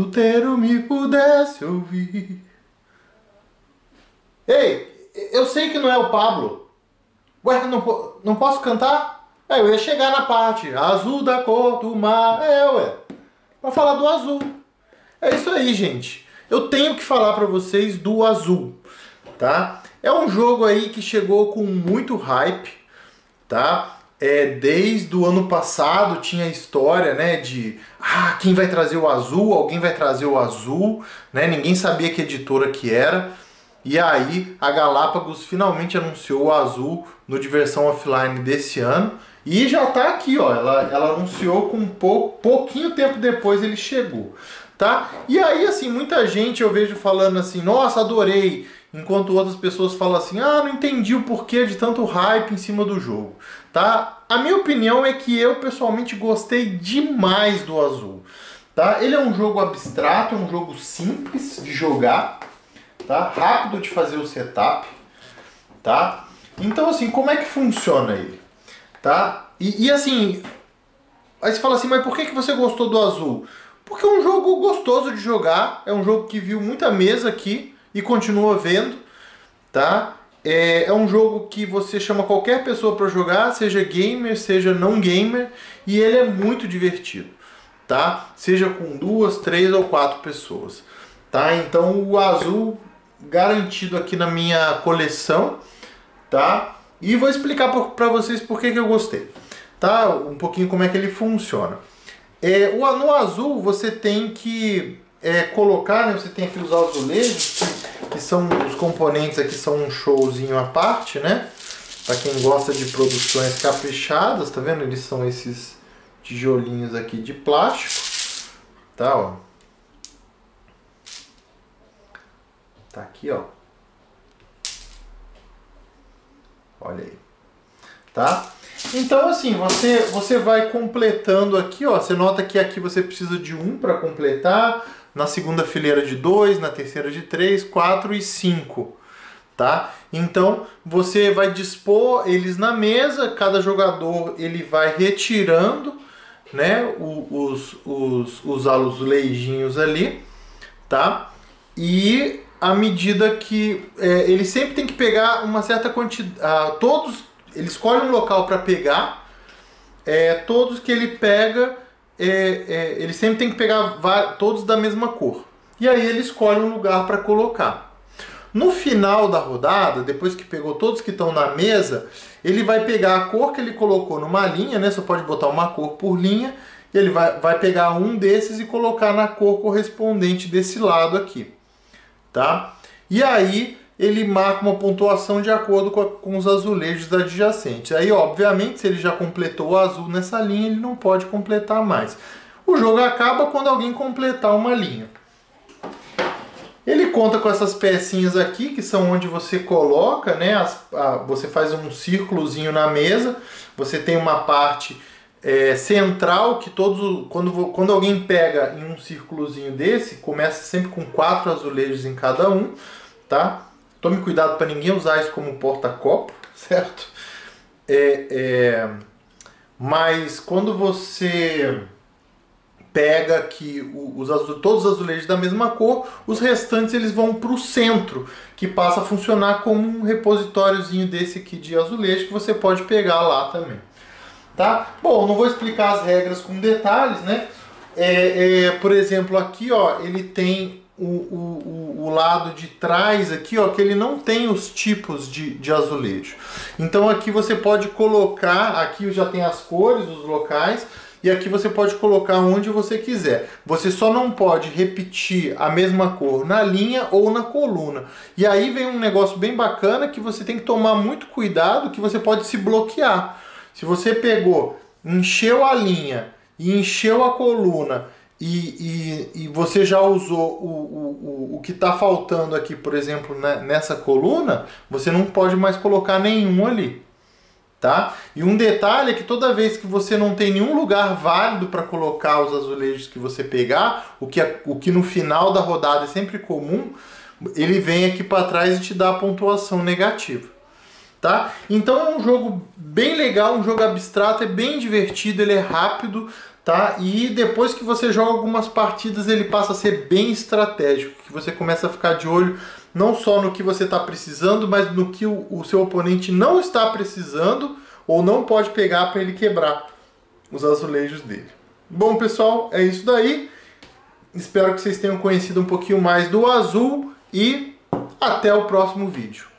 mundo inteiro me pudesse ouvir. Ei, eu sei que não é o Pablo. Ué, não posso cantar? Eu ia chegar na parte azul da cor do mar. Ué. Pra falar do azul. É isso aí, gente. Eu tenho que falar pra vocês do azul, tá? É um jogo aí que chegou com muito hype, tá? Desde o ano passado tinha a história, né, de quem vai trazer o azul, alguém vai trazer o azul, né? Ninguém sabia que editora que era. E aí a Galápagos finalmente anunciou o azul no Diversão Offline desse ano. E já tá aqui, ó. Ela anunciou com pouquinho tempo depois ele chegou, tá? E aí, assim, muita gente eu vejo falando assim, nossa, adorei. Enquanto outras pessoas falam assim, não entendi o porquê de tanto hype em cima do jogo, tá? A minha opinião é que eu pessoalmente gostei demais do azul, tá? Ele é um jogo abstrato, é um jogo simples de jogar, tá? Rápido de fazer o setup, tá? Então, assim, como é que funciona ele, tá? E assim, aí você fala assim, mas por que você gostou do azul? Porque é um jogo gostoso de jogar, é um jogo que viu muita mesa aqui e continua vendo, tá? É um jogo que você chama qualquer pessoa para jogar, seja gamer, seja não gamer, e ele é muito divertido, tá? Seja com 2, 3 ou 4 pessoas, tá? Então o azul garantido aqui na minha coleção, tá? E vou explicar para vocês por que eu gostei, tá? Um pouquinho como é que ele funciona. No azul você tem que colocar, né? Você tem aqui os azulejos, que são os componentes aqui, são um showzinho à parte, né? Para quem gosta de produções caprichadas, tá vendo? Eles são esses tijolinhos aqui de plástico, tá? Ó. Tá aqui, ó. Olha aí, tá? Então assim, você vai completando aqui, ó. Você nota que aqui você precisa de 1 para completar, na segunda fileira de 2, na terceira de 3, 4 e 5, tá? Então você vai dispor eles na mesa, cada jogador ele vai retirando, né, os azulejinhos ali, tá? E à medida que ele sempre tem que pegar uma certa quantidade, ele escolhe um local para pegar, todos que ele pega, ele sempre tem que pegar todos da mesma cor. E aí ele escolhe um lugar para colocar. No final da rodada, depois que pegou todos que estão na mesa, ele vai pegar a cor que ele colocou numa linha, né? Você pode botar uma cor por linha, e ele vai pegar um desses e colocar na cor correspondente desse lado aqui, tá? E aí ele marca uma pontuação de acordo com os azulejos adjacentes. Aí, obviamente, se ele já completou o azul nessa linha, ele não pode completar mais. O jogo acaba quando alguém completar uma linha. Ele conta com essas pecinhas aqui, que são onde você coloca, né? Você faz um círculozinho na mesa, você tem uma parte central, que quando alguém pega em um círculozinho desse, começa sempre com 4 azulejos em cada um, tá? Tome cuidado para ninguém usar isso como porta-copo, certo? Mas quando você pega aqui todos os azulejos da mesma cor, os restantes eles vão para o centro, que passa a funcionar como um repositóriozinho desse aqui de azulejo, que você pode pegar lá também. Tá? Bom, não vou explicar as regras com detalhes, né? Por exemplo, aqui, ó, ele tem o lado de trás aqui, ó, que ele não tem os tipos de azulejo. Então aqui você pode colocar, aqui já tem as cores, os locais, e aqui você pode colocar onde você quiser. Você só não pode repetir a mesma cor na linha ou na coluna. E aí vem um negócio bem bacana que você tem que tomar muito cuidado, que você pode se bloquear. Se você pegou, encheu a linha e encheu a coluna e você já usou o que está faltando aqui, por exemplo, nessa coluna, você não pode mais colocar nenhum ali. Tá? E um detalhe é que toda vez que você não tem nenhum lugar válido para colocar os azulejos que você pegar, o que no final da rodada é sempre comum, ele vem aqui para trás e te dá a pontuação negativa. tá? Então é um jogo bem legal, um jogo abstrato, é bem divertido, ele é rápido, tá? E depois que você joga algumas partidas, ele passa a ser bem estratégico, que você começa a ficar de olho não só no que você está precisando, mas no que o seu oponente não está precisando ou não pode pegar para ele quebrar os azulejos dele. Bom, pessoal, é isso daí. Espero que vocês tenham conhecido um pouquinho mais do azul e até o próximo vídeo.